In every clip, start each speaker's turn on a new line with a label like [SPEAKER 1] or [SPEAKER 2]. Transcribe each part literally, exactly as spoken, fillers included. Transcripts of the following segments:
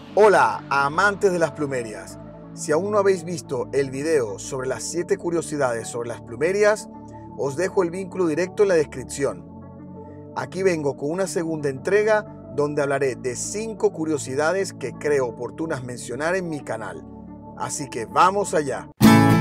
[SPEAKER 1] Hola, amantes de las plumerias. Si aún no habéis visto el video sobre las siete curiosidades sobre las plumerias, os dejo el vínculo directo en la descripción. Aquí vengo con una segunda entrega donde hablaré de cinco curiosidades que creo oportunas mencionar en mi canal. Así que vamos allá.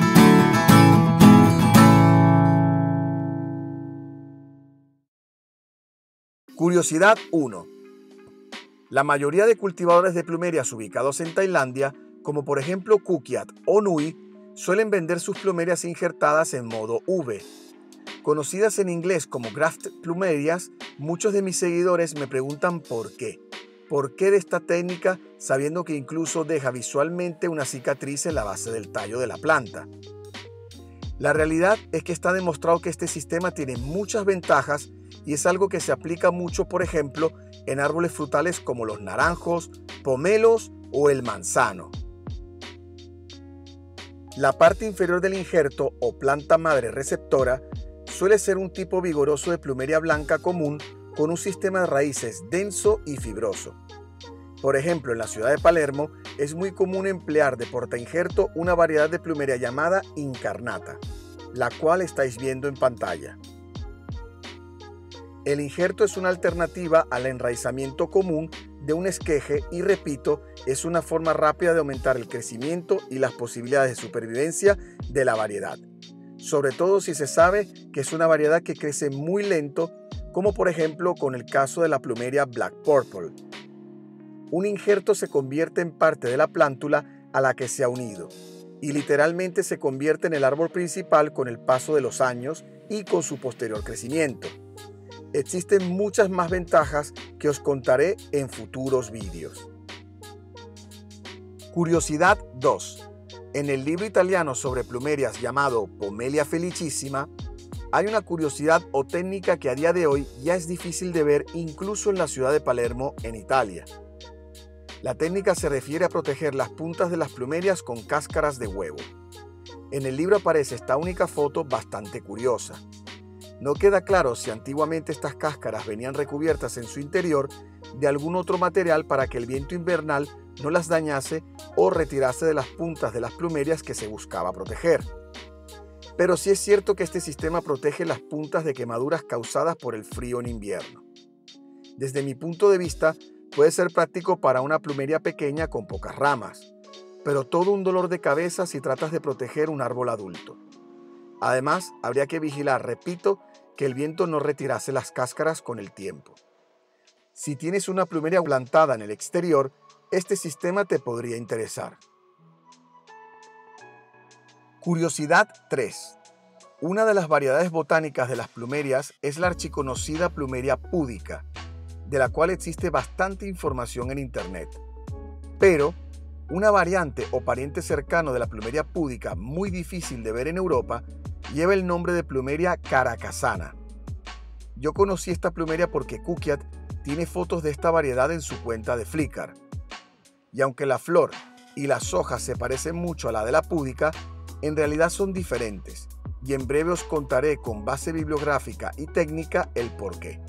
[SPEAKER 1] Curiosidad uno. La mayoría de cultivadores de plumerias ubicados en Tailandia, como por ejemplo Kukiat o Nui, suelen vender sus plumerias injertadas en modo V. Conocidas en inglés como graft plumerias, muchos de mis seguidores me preguntan por qué. ¿Por qué de esta técnica, sabiendo que incluso deja visualmente una cicatriz en la base del tallo de la planta? La realidad es que está demostrado que este sistema tiene muchas ventajas y es algo que se aplica mucho, por ejemplo, en árboles frutales como los naranjos, pomelos o el manzano. La parte inferior del injerto o planta madre receptora suele ser un tipo vigoroso de plumeria blanca común con un sistema de raíces denso y fibroso. Por ejemplo, en la ciudad de Palermo es muy común emplear de portainjerto una variedad de plumeria llamada incarnata, la cual estáis viendo en pantalla. El injerto es una alternativa al enraizamiento común de un esqueje y, repito, es una forma rápida de aumentar el crecimiento y las posibilidades de supervivencia de la variedad, sobre todo si se sabe que es una variedad que crece muy lento, como por ejemplo con el caso de la plumeria Black Purple. Un injerto se convierte en parte de la plántula a la que se ha unido y literalmente se convierte en el árbol principal con el paso de los años y con su posterior crecimiento. Existen muchas más ventajas que os contaré en futuros vídeos. Curiosidad dos. En el libro italiano sobre plumerias llamado Pomelia felicissima, hay una curiosidad o técnica que a día de hoy ya es difícil de ver incluso en la ciudad de Palermo, en Italia. La técnica se refiere a proteger las puntas de las plumerias con cáscaras de huevo. En el libro aparece esta única foto bastante curiosa. No queda claro si antiguamente estas cáscaras venían recubiertas en su interior de algún otro material para que el viento invernal no las dañase o retirase de las puntas de las plumerias que se buscaba proteger. Pero sí es cierto que este sistema protege las puntas de quemaduras causadas por el frío en invierno. Desde mi punto de vista, puede ser práctico para una plumeria pequeña con pocas ramas, pero todo un dolor de cabeza si tratas de proteger un árbol adulto. Además, habría que vigilar, repito, que el viento no retirase las cáscaras con el tiempo. Si tienes una plumeria plantada en el exterior, este sistema te podría interesar. Curiosidad tres. Una de las variedades botánicas de las plumerias es la archiconocida plumeria púdica, de la cual existe bastante información en internet. Pero una variante o pariente cercano de la plumeria púdica muy difícil de ver en Europa lleva el nombre de plumeria caracasana. Yo conocí esta plumeria porque Kukiat tiene fotos de esta variedad en su cuenta de Flickr. Y aunque la flor y las hojas se parecen mucho a la de la púdica, en realidad son diferentes, y en breve os contaré con base bibliográfica y técnica el porqué.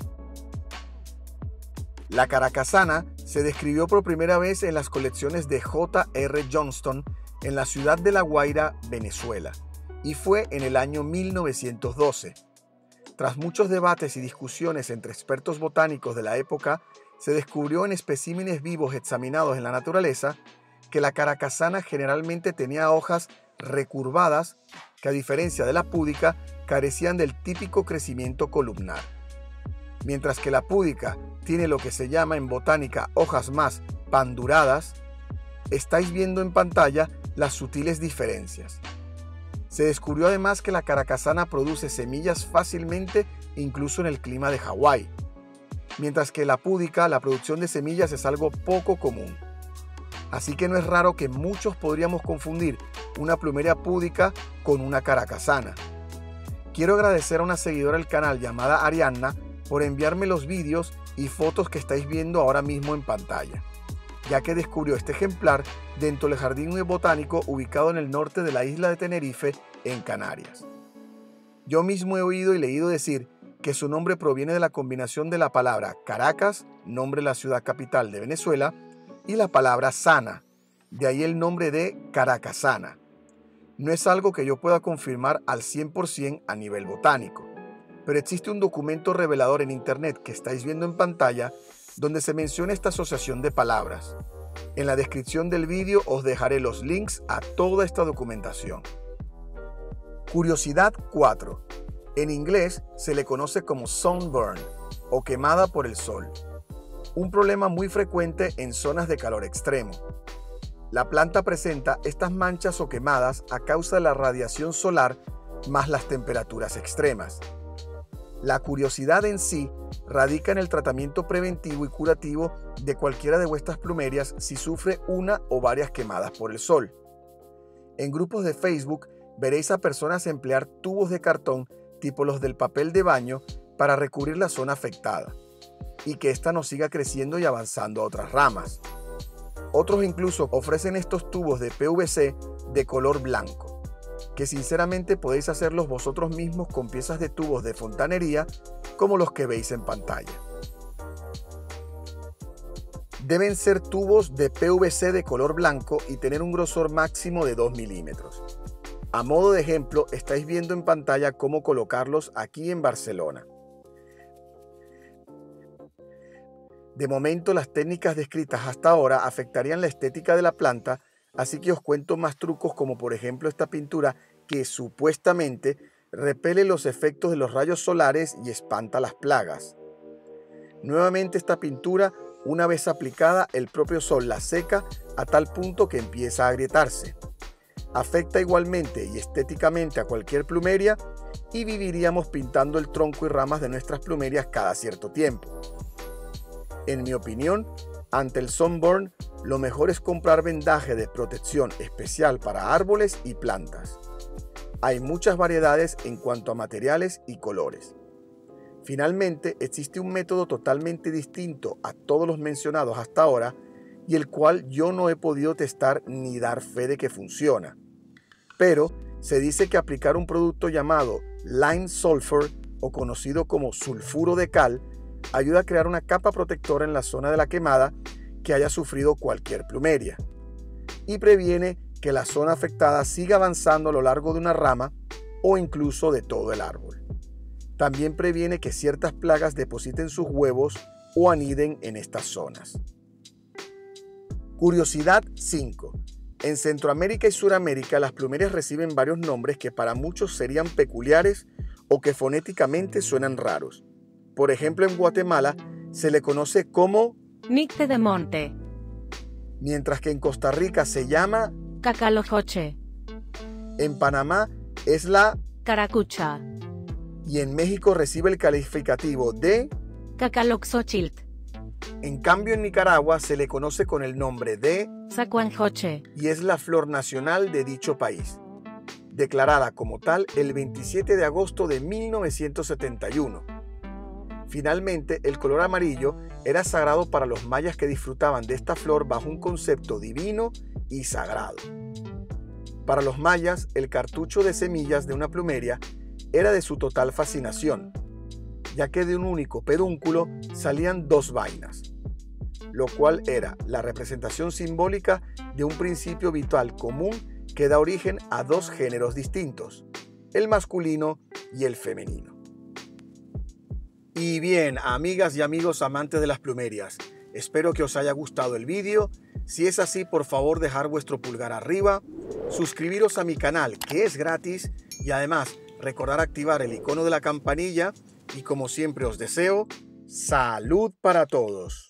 [SPEAKER 1] La caracasana se describió por primera vez en las colecciones de J R Johnston en la ciudad de La Guaira, Venezuela, y fue en el año mil novecientos doce. Tras muchos debates y discusiones entre expertos botánicos de la época, se descubrió en especímenes vivos examinados en la naturaleza que la caracasana generalmente tenía hojas recurvadas que, a diferencia de la púdica, carecían del típico crecimiento columnar. Mientras que la púdica tiene lo que se llama en botánica hojas más panduradas, estáis viendo en pantalla las sutiles diferencias. Se descubrió además que la caracasana produce semillas fácilmente incluso en el clima de Hawái, mientras que la púdica, la producción de semillas es algo poco común. Así que no es raro que muchos podríamos confundir una plumeria púdica con una caracasana. Quiero agradecer a una seguidora del canal llamada Arianna por enviarme los vídeos y fotos que estáis viendo ahora mismo en pantalla, ya que descubrió este ejemplar dentro del jardín botánico ubicado en el norte de la isla de Tenerife, en Canarias. Yo mismo he oído y leído decir que su nombre proviene de la combinación de la palabra Caracas, nombre de la ciudad capital de Venezuela, y la palabra sana, de ahí el nombre de caracasana. No es algo que yo pueda confirmar al cien por ciento a nivel botánico, pero existe un documento revelador en internet que estáis viendo en pantalla donde se menciona esta asociación de palabras. En la descripción del vídeo os dejaré los links a toda esta documentación. Curiosidad cuatro. En inglés se le conoce como sunburn o quemada por el sol. Un problema muy frecuente en zonas de calor extremo. La planta presenta estas manchas o quemadas a causa de la radiación solar más las temperaturas extremas. La curiosidad en sí radica en el tratamiento preventivo y curativo de cualquiera de vuestras plumerias si sufre una o varias quemadas por el sol. En grupos de Facebook veréis a personas emplear tubos de cartón tipo los del papel de baño para recubrir la zona afectada y que ésta no siga creciendo y avanzando a otras ramas. Otros incluso ofrecen estos tubos de P V C de color blanco, que sinceramente podéis hacerlos vosotros mismos con piezas de tubos de fontanería como los que veis en pantalla. Deben ser tubos de P V C de color blanco y tener un grosor máximo de dos milímetros. A modo de ejemplo, estáis viendo en pantalla cómo colocarlos aquí en Barcelona. De momento, las técnicas descritas hasta ahora afectarían la estética de la planta, así que os cuento más trucos como por ejemplo esta pintura que supuestamente repele los efectos de los rayos solares y espanta las plagas. Nuevamente esta pintura, una vez aplicada, el propio sol la seca a tal punto que empieza a agrietarse. Afecta igualmente y estéticamente a cualquier plumeria y viviríamos pintando el tronco y ramas de nuestras plumerias cada cierto tiempo. En mi opinión, ante el sunburn, lo mejor es comprar vendaje de protección especial para árboles y plantas. Hay muchas variedades en cuanto a materiales y colores. Finalmente, existe un método totalmente distinto a todos los mencionados hasta ahora y el cual yo no he podido testar ni dar fe de que funciona. Pero se dice que aplicar un producto llamado lime sulfur o conocido como sulfuro de cal ayuda a crear una capa protectora en la zona de la quemada que haya sufrido cualquier plumeria y previene que la zona afectada siga avanzando a lo largo de una rama o incluso de todo el árbol. También previene que ciertas plagas depositen sus huevos o aniden en estas zonas. Curiosidad cinco. En Centroamérica y Suramérica las plumerias reciben varios nombres que para muchos serían peculiares o que fonéticamente suenan raros. Por ejemplo, en Guatemala se le conoce como
[SPEAKER 2] Nicte de monte,
[SPEAKER 1] mientras que en Costa Rica se llama
[SPEAKER 2] Cacalojoche,
[SPEAKER 1] en Panamá es la
[SPEAKER 2] Caracucha
[SPEAKER 1] y en México recibe el calificativo de
[SPEAKER 2] Cacaloxochilt,
[SPEAKER 1] En cambio, en Nicaragua se le conoce con el nombre de
[SPEAKER 2] Zacuanjoche
[SPEAKER 1] y es la flor nacional de dicho país, declarada como tal el veintisiete de agosto de mil novecientos setenta y uno. Finalmente, el color amarillo era sagrado para los mayas que disfrutaban de esta flor bajo un concepto divino y sagrado. Para los mayas, el cartucho de semillas de una plumeria era de su total fascinación, ya que de un único pedúnculo salían dos vainas, lo cual era la representación simbólica de un principio vital común que da origen a dos géneros distintos, el masculino y el femenino. Y bien, amigas y amigos amantes de las plumerias, espero que os haya gustado el vídeo. Si es así, por favor dejar vuestro pulgar arriba, suscribiros a mi canal que es gratis y además recordar activar el icono de la campanilla y como siempre os deseo, salud para todos.